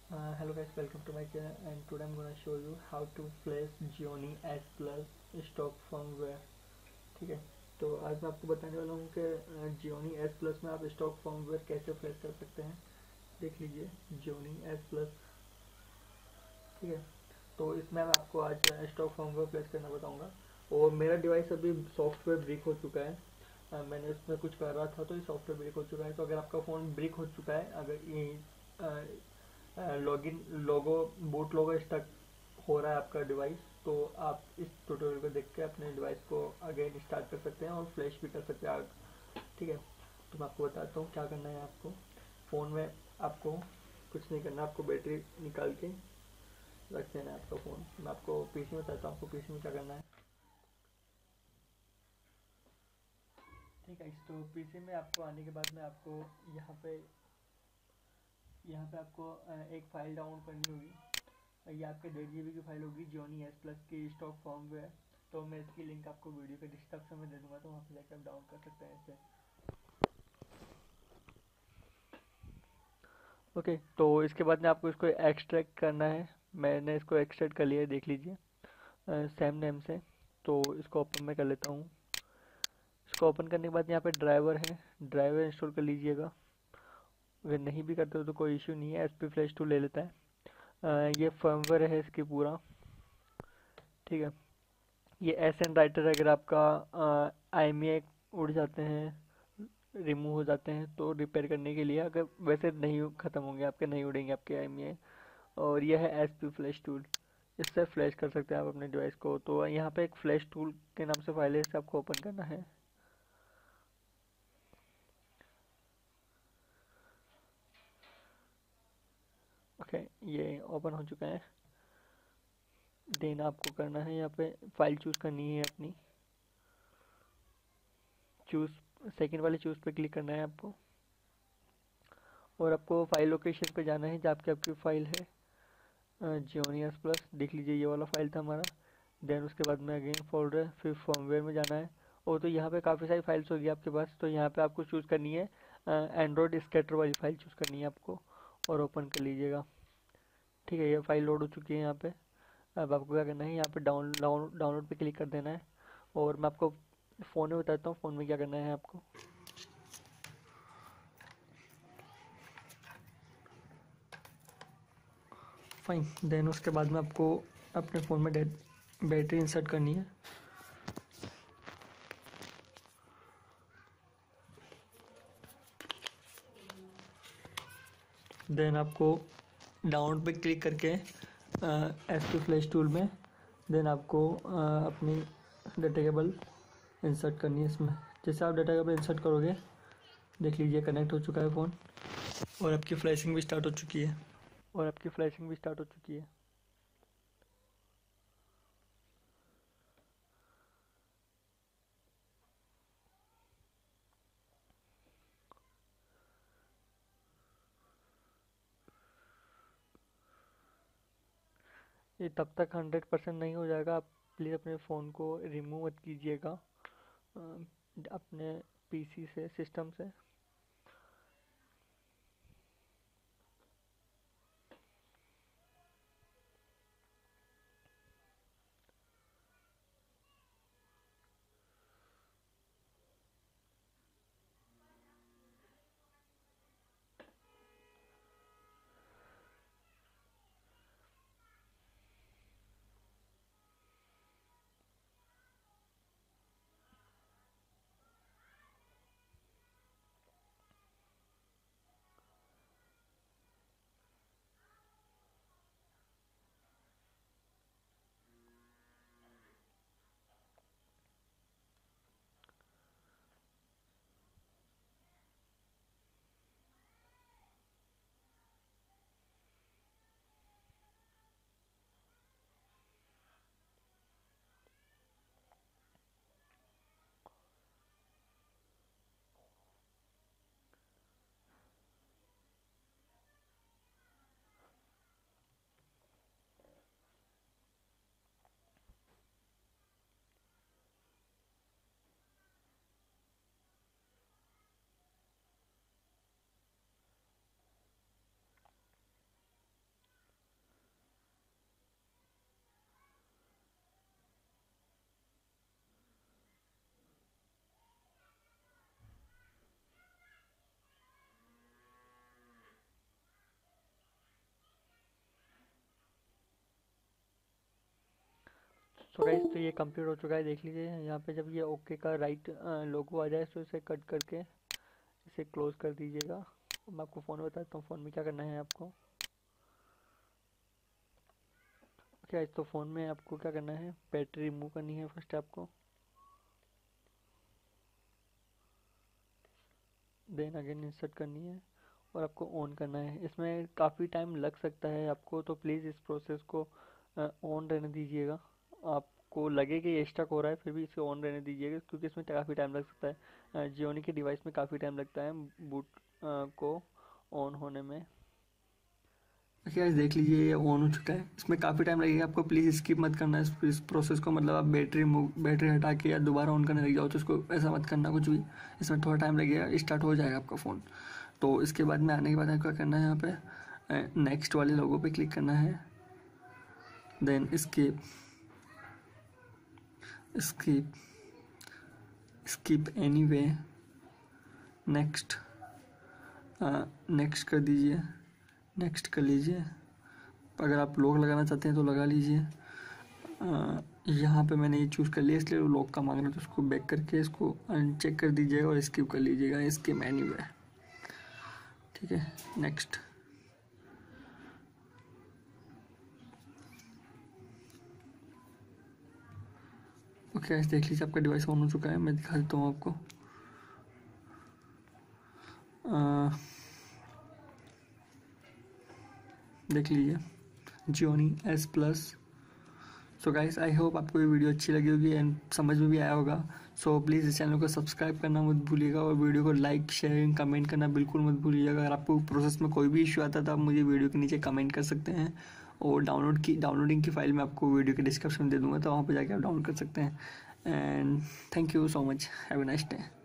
Hello guys, welcome to my channel and today I'm gonna show you how to flash Gionee S Plus stock firmware। ठीक है, तो आज मैं आपको बताने वाला हूँ कि Gionee S Plus में आप स्टॉक फर्मवेयर कैसे फ्लैश कर सकते हैं। देख लीजिए Gionee S Plus। ठीक है, तो इसमें मैं आपको आज स्टॉक फर्मवेयर फ्लैश करना बताऊंगा। और मेरा डिवाइस अभी सॉफ्टवेयर ब्रेक हो चुका है। मैंने उसमें कुछ कर रहा था तो ये सॉफ्टवेयर ब्रेक हो चुका है। तो अगर आपका फ़ोन ब्रेक हो चुका है, अगर ये login logo boot logo stuck हो रहा है आपका डिवाइस, तो आप इस ट्यूटोरियल को देख के अपने डिवाइस को अगेन स्टार्ट कर सकते हैं और फ्लैश भी कर सकते हैं। ठीक है, तो मैं आपको बताता हूँ क्या करना है। आपको फ़ोन में आपको कुछ नहीं करना, आपको बैटरी निकाल के रख देना है आपका फ़ोन। मैं आपको पीसी में बताता हूँ आपको पीसी में क्या करना है। ठीक है, तो पीसी में आपको आने के बाद में आपको यहाँ पे आपको एक फ़ाइल डाउनलोड करनी होगी। ये आपके 1.5 GB की फाइल होगी Gionee S Plus की स्टॉक फर्मवेयर। तो मैं इसकी लिंक आपको वीडियो के डिस्क्रिप्शन में दे दूंगा, तो वहाँ पे जाकर आप डाउन कर सकते हैं इसे। ओके, तो इसके बाद में आपको इसको एक्सट्रैक्ट करना है। मैंने इसको एक्सट्रैक्ट कर लिया है, देख लीजिए सेम नेम से। तो इसको ओपन मैं कर लेता हूँ। इसको ओपन करने के बाद यहाँ पे ड्राइवर है, ड्राइवर इंस्टॉल कर लीजिएगा। अगर नहीं भी करते हो तो कोई इशू नहीं है, SP फ्लैश 2 ले लेता है। ये फर्मवेयर है इसकी पूरा। ठीक है, ये एस एन राइटर अगर आपका IMEI उड़ जाते हैं, रिमूव हो जाते हैं, तो रिपेयर करने के लिए, अगर वैसे नहीं ख़त्म होंगे आपके, नहीं उड़ेंगे आपके IMEI। और यह है SP फ्लैश टूल, इससे फ्लैश कर सकते हैं आप अपने डिवाइस को। तो यहाँ पे एक फ्लैश टूल के नाम से फाइल है, इसे आपको ओपन करना है। ओके, ये ओपन हो चुका है। देन आपको करना है, यहाँ पे फाइल चूज़ करनी है अपनी। चूज़ सेकेंड वाले चूज़ पे क्लिक करना है आपको, और आपको फाइल लोकेशन पे जाना है जहाँ पे आपकी फ़ाइल है Gionee S Plus। देख लीजिए ये वाला फाइल था हमारा। देन उसके बाद में अगेन फोल्डर, फिर फर्मवेयर में जाना है। और तो यहाँ पे काफ़ी सारी फाइल्स होगी आपके पास, तो यहाँ पे आपको चूज़ करनी है एंड्रॉयड स्केटर वाली फाइल चूज़ करनी है आपको, और ओपन कर लीजिएगा। ठीक है, ये फाइल लोड हो चुकी है यहाँ पे। अब आपको क्या करना है, यहाँ पे डाउनलोड पे क्लिक कर देना है। और मैं आपको फ़ोन में बताता हूँ फ़ोन में क्या करना है आपको। फाइन, देन उसके बाद में आपको अपने फ़ोन में बैटरी इंसर्ट करनी है। देन आपको डाउनलोड पे क्लिक करके SP फ्लैश टूल में, देन आपको अपनी डाटा केबल इंसर्ट करनी है इसमें। जैसे आप डाटा केबल इंसर्ट करोगे, देख लीजिए कनेक्ट हो चुका है फ़ोन, और आपकी फ्लैशिंग भी स्टार्ट हो चुकी है। ये तब तक 100% नहीं हो जाएगा, आप प्लीज़ अपने फ़ोन को रिमूव मत कीजिएगा अपने PC से, सिस्टम से। सो गाइस, तो ये कंप्लीट हो चुका है, देख लीजिए यहाँ पे। जब ये ओके का राइट लोगो आ जाए तो इसे कट करके इसे क्लोज कर दीजिएगा। मैं आपको फ़ोन बताता हूँ फ़ोन में क्या करना है आपको। ओके, तो फ़ोन में आपको क्या करना है, बैटरी रिमूव करनी है फर्स्ट आपको, देन अगेन इंसर्ट करनी है और आपको ऑन करना है। इसमें काफ़ी टाइम लग सकता है आपको, तो प्लीज़ इस प्रोसेस को ऑन रहने दीजिएगा। आपको लगे कि ये स्टक हो रहा है फिर भी इसे ऑन रहने दीजिएगा, क्योंकि इसमें काफ़ी टाइम लग सकता है। जियोनी के डिवाइस में काफ़ी टाइम लगता है बूट को ऑन होने में। गाइस देख लीजिए ये ऑन हो चुका है। इसमें काफ़ी टाइम लगेगा आपको, प्लीज़ स्किप मत करना इस प्रोसेस को। मतलब आप बैटरी हटा के या दोबारा ऑन करने लग जाओ तो इसको ऐसा मत करना कुछ भी। इसमें थोड़ा टाइम लगेगा, स्टार्ट हो जाएगा आपका फ़ोन। तो इसके बाद में आने के बाद क्या करना है, यहाँ पे नेक्स्ट वाले लोगो पे क्लिक करना है, then skip skip skip anyway, next next कर दीजिए, नेक्स्ट कर लीजिए। अगर आप लॉक लगाना चाहते हैं तो लगा लीजिए। यहाँ पे मैंने ये चूज़ कर लिया इसलिए लॉक का मांग रहा है, तो उसको बैक करके इसको अनचेक कर दीजिएगा और स्किप कर लीजिएगा, इसके मेन्यू है। ठीक है, नेक्स्ट। ओके, देख लीजिए आपका डिवाइस ऑन हो चुका है। मैं दिखा देता हूँ आपको। देख लीजिए Gionee S+। So guys, I hope आपको ये वीडियो अच्छी लगी होगी एंड समझ में भी आया होगा। सो प्लीज़ इस चैनल को सब्सक्राइब करना मत भूलिएगा और वीडियो को लाइक शेयरिंग कमेंट करना बिल्कुल मत भूलिएगा। अगर आपको प्रोसेस में कोई भी इशू आता है तो आप मुझे वीडियो के नीचे कमेंट कर सकते हैं, और डाउनलोडिंग की फाइल मैं आपको वीडियो के डिस्क्रिप्शन में दे दूँगा, तो वहाँ पर जाके आप डाउनलोड कर सकते हैं। And thank you so much, have a nice day.